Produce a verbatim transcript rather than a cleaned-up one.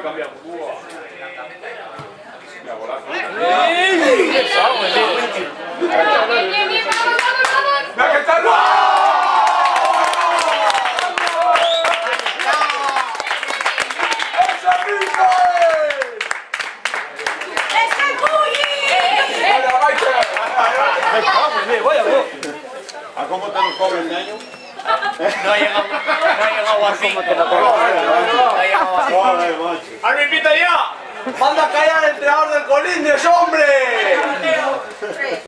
cambiamos. Mira, golazo. Bien, bien, bien, vamos, vamos, vamos. ¡Mira que está el ¿A cómo te lo cobran, niño? No ha llegado, no ha llegado así. ¿Cómo te lo cobran? No ha llegado así. Joder, macho. ¡Arbitra ya! ¡Manda a callar al entrenador del Colindres, hombre!